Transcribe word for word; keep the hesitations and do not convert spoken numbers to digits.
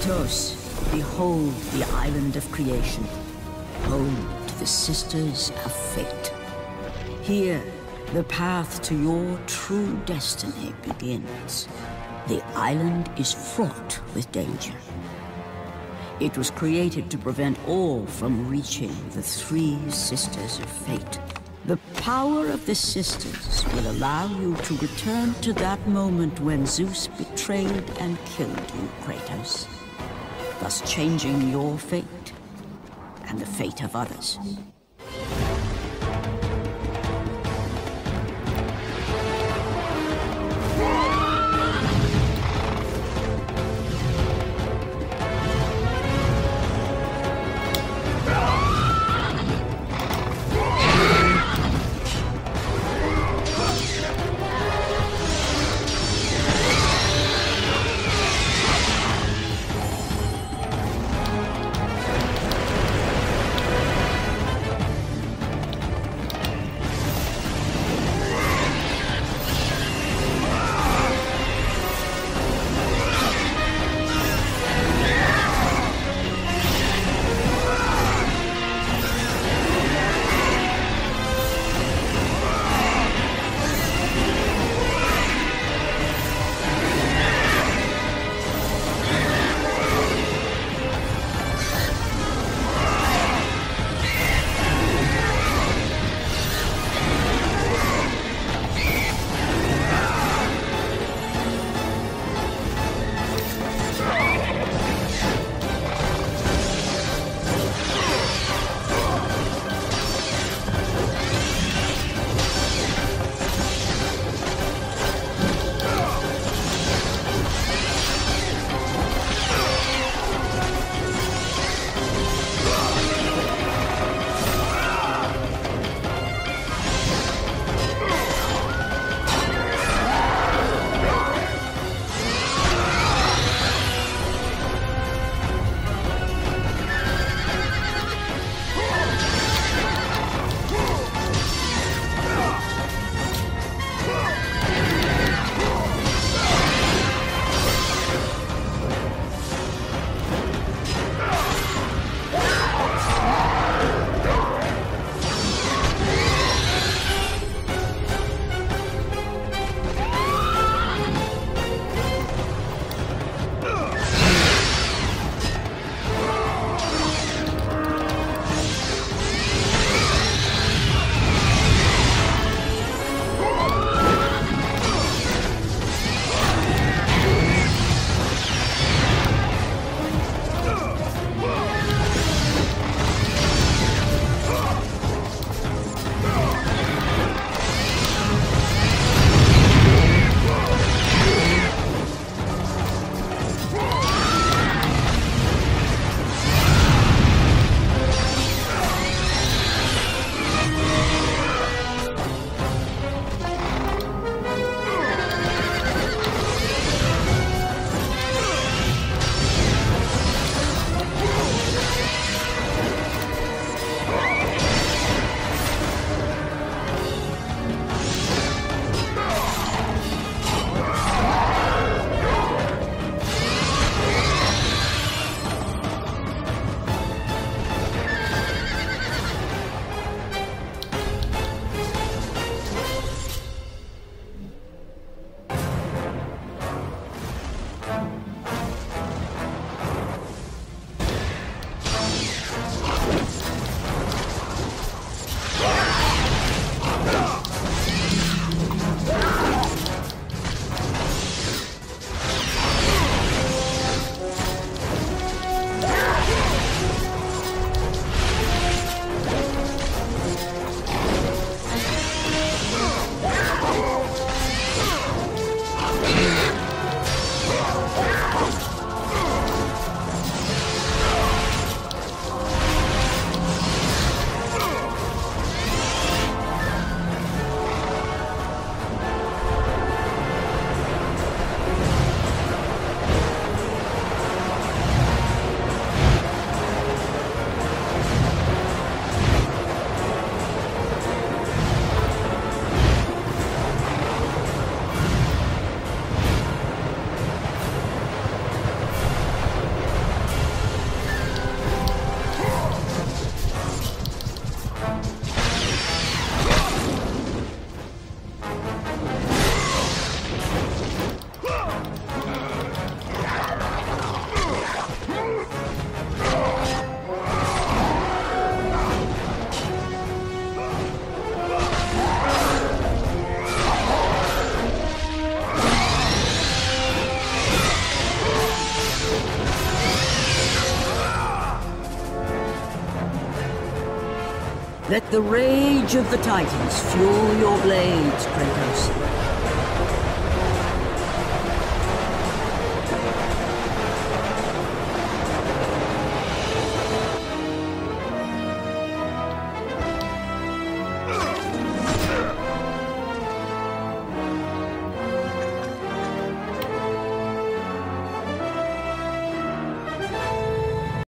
Kratos, behold the island of creation, home to the Sisters of Fate. Here, the path to your true destiny begins. The island is fraught with danger. It was created to prevent all from reaching the three Sisters of Fate. The power of the Sisters will allow you to return to that moment when Zeus betrayed and killed you, Kratos, thus changing your fate and the fate of others. Let the rage of the Titans fuel your blades, Kratos.